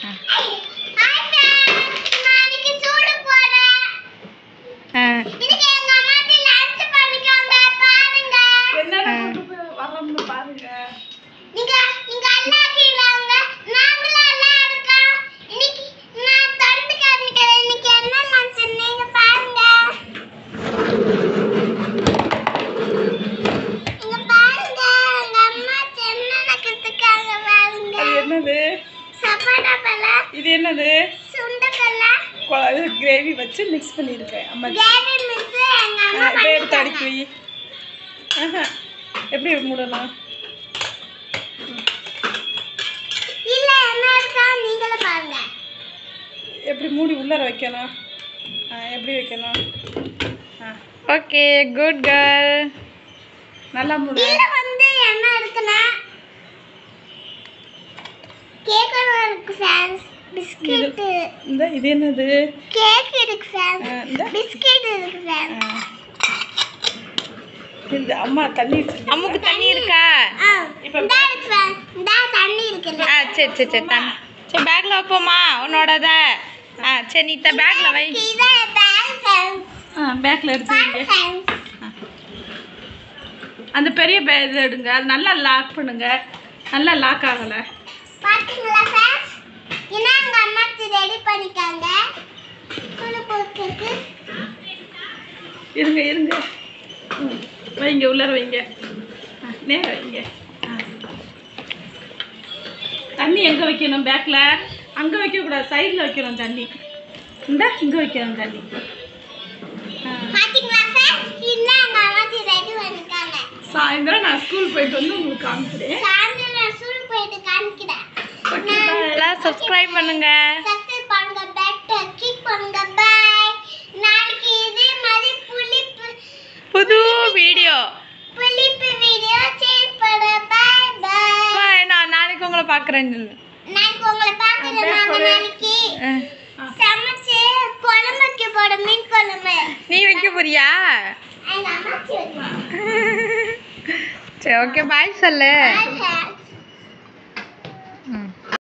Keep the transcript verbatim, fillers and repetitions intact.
இது என்னது? சுண்டக்கல்ல கிரேவி வச்சு மிக்ஸ் பண்ணியிருக்கேன். அம்மா இப்போ எடுத்து அடிக்கி வை. ஆஹா எப்படி மூடலாம்? எப்படி மூடி உள்ளார வைக்கணும்? எப்படி வைக்கணும்? Okay good girl. நல்லா மூடு. வந்து என்ன இருக்குன்னா கேக் இருக்கு ஃப்ரெண்ட்ஸ். பிஸ்கட். இந்த இது என்னது? கேக் இருக்கு ஃப்ரெண்ட்ஸ். பிஸ்கட் இருக்கு ஃப்ரெண்ட்ஸ். இந்த அம்மா தண்ணி அம்முக்கு தண்ணி இருக்கா? இப்போ இந்த ஃப்ரெண்ட்ஸ் இந்த தண்ணி இருக்குல. ஆ சரி சரி சரி தண்ணி. சரி பேக்ல வைப்போமா உன்னோடத? ஆ சரி நீ த பேக்ல வை. இத பேக் ஃப்ரெண்ட்ஸ். ஆ பேக்ல எடுத்து வைங்க. அந்த பெரிய பேக் எடுங்க. அது நல்லா லாக் பண்ணுங்க. நல்லா லாக் ஆகல. பாத்தீங்களா ஃப்ரெண்ட்ஸ்? இனாங்க அம்மா ரெடி பண்ணிட்டாங்க. குளு போட்டுக்கு. இருங்க இருங்க. வைங்க உள்ளார வைங்க. நேரா வைங்க. தண்ணி எங்க வைக்கணும்? பேக்ல அங்க வைக்க கூடாது. சைடுல வைக்கணும் தண்ணி. இந்த இங்க வைக்கணும் தண்ணி. பாத்தீங்களா ஃப்ரெண்ட்ஸ்? இனாங்க அம்மா ரெடி பண்ணிட்டாங்க. சாயந்தரம் நான் ஸ்கூல் போயிட்டு வந்து உங்களுக்கு காமிக்கிறேன். சாயந்தரம் நான் ஸ்கூல் போயிட்டு காமிக்கிறேன். எல்லாம் சப்ஸ்கிரைப் பண்ணுங்க. சப்ஸ்கிரைப் பண்ணுங்க. பெல் கிளிக் பண்ணுங்க. பை. நாளைக்கு இதே மாதிரி புளிப்பு புது வீடியோ புளிப்பு வீடியோ ஷேர் பண்ண. Bye bye. பை. நான் நாளைக்கு உங்களை பார்க்கறேன். நாளைக்கு உங்களை பார்க்கறேன். நாங்க நாளைக்கு சமைச்சு குழம்பு வைக்க போற மீன் குழம்பு. நீ வைக்க போறியா? ஐ அம்மா சரி ஓகே பாய் சொல்லு. பாய்.